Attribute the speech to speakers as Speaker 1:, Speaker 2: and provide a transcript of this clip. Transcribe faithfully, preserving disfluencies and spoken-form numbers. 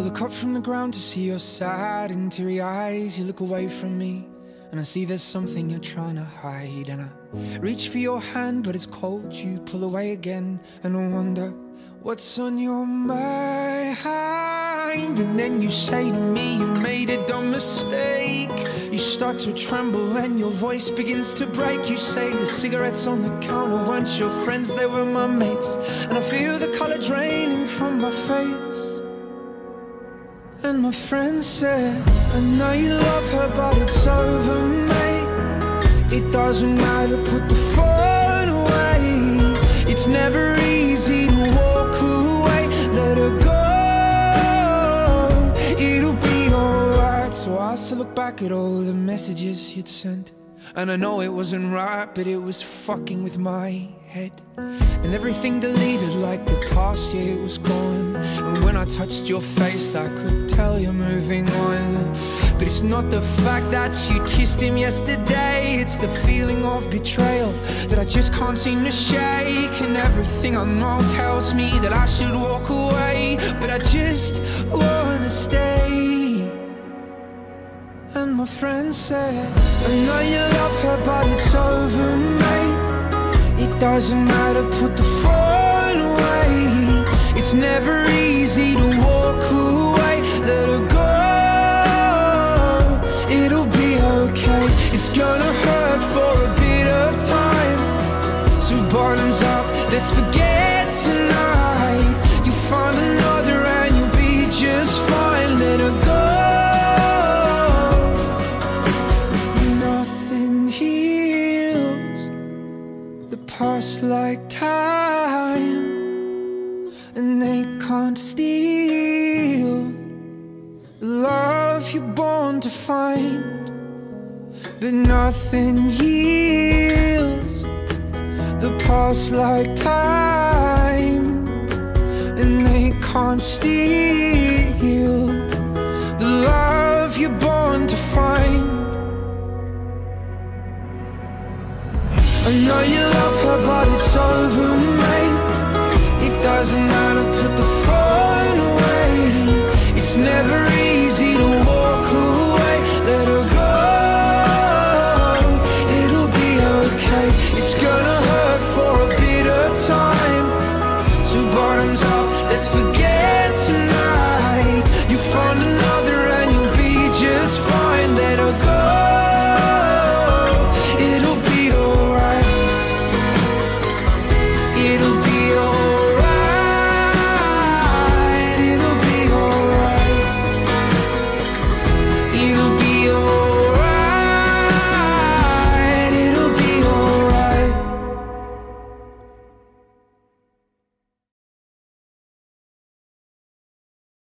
Speaker 1: look up from the ground to see your sad and teary eyes. You look away from me and I see there's something you're trying to hide. And I reach for your hand but it's cold, you pull away again. And I wonder what's on your mind. And then you say to me you made a dumb mistake. You start to tremble and your voice begins to break. You say the cigarettes on the counter weren't your friends, they were my mates. And I feel the color draining from my face. And my friend said, I know you love her but it's over, mate. It doesn't matter, put the phone away. It's never easy to walk away. Let her go, it'll be alright. So I still look back at all the messages you'd sent, and I know it wasn't right, but it was fucking with my head. And everything deleted like the past, yeah, it was gone. And when I touched your face I could tell you're moving on. But it's not the fact that you kissed him yesterday, it's the feeling of betrayal that I just can't seem to shake. And everything I know tells me that I should walk away, but I just wanna stay. And my friend said, I know you love her but it's over, mate. It doesn't matter, put the phone away. It's never easy to walk away. Let her go, it'll be okay. It's gonna hurt for a bit of time, so bottoms up, let's forget tonight. You'll find another and you'll be just fine. Let her go. Past like time, and they can't steal the love you're born to find. But nothing heals the past like time, and they can't steal the love you're born to find. I know you love her but it's over, mate. It doesn't matter, put the phone away. It's never